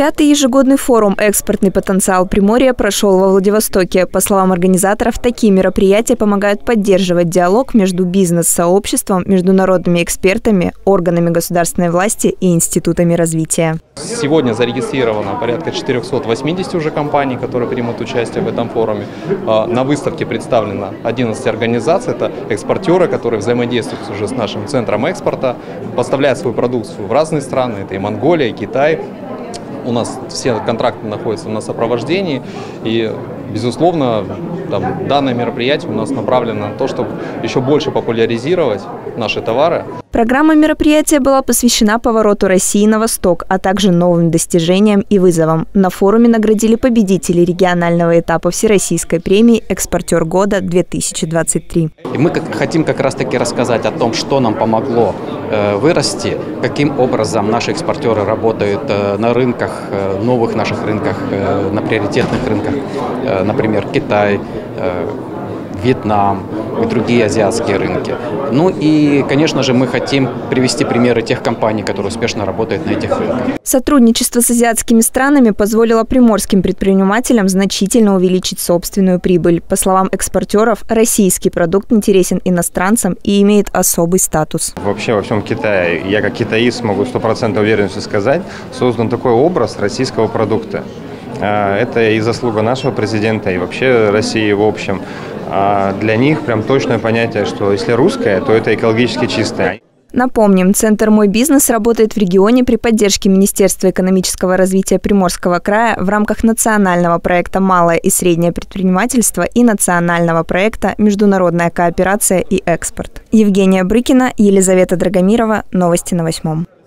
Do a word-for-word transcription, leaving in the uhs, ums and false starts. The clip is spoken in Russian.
Пятый ежегодный форум «Экспортный потенциал Приморья» прошел во Владивостоке. По словам организаторов, такие мероприятия помогают поддерживать диалог между бизнес-сообществом, международными экспертами, органами государственной власти и институтами развития. Сегодня зарегистрировано порядка четырёхсот восьмидесяти уже компаний, которые примут участие в этом форуме. На выставке представлено одиннадцать организаций. Это экспортеры, которые взаимодействуют уже с нашим центром экспорта, поставляют свою продукцию в разные страны. Это и Монголия, и Китай. У нас все контракты находятся на сопровождении, и, безусловно, там, данное мероприятие у нас направлено на то, чтобы еще больше популяризировать наши товары. Программа мероприятия была посвящена повороту России на восток, а также новым достижениям и вызовам. На форуме наградили победителей регионального этапа Всероссийской премии «Экспортер года-две тысячи двадцать три». И мы как, хотим как раз-таки рассказать о том, что нам помогло э, вырасти, каким образом наши экспортеры работают э, на рынках, э, новых наших рынках, э, на приоритетных рынках, э, например, Китай, э, Вьетнам и другие азиатские рынки. Ну и, конечно же, мы хотим привести примеры тех компаний, которые успешно работают на этих рынках. Сотрудничество с азиатскими странами позволило приморским предпринимателям значительно увеличить собственную прибыль. По словам экспортеров, российский продукт интересен иностранцам и имеет особый статус. Вообще во всем Китае, я как китаист могу сто процентов уверенностью сказать, создан такой образ российского продукта. Это и заслуга нашего президента, и вообще России в общем. А для них прям точное понятие, что если русское, то это экологически чистое. Напомним, Центр «Мой бизнес» работает в регионе при поддержке Министерства экономического развития Приморского края в рамках национального проекта «Малое и среднее предпринимательство» и национального проекта «Международная кооперация и экспорт». Евгения Брыкина, Елизавета Драгомирова. Новости на восьмом.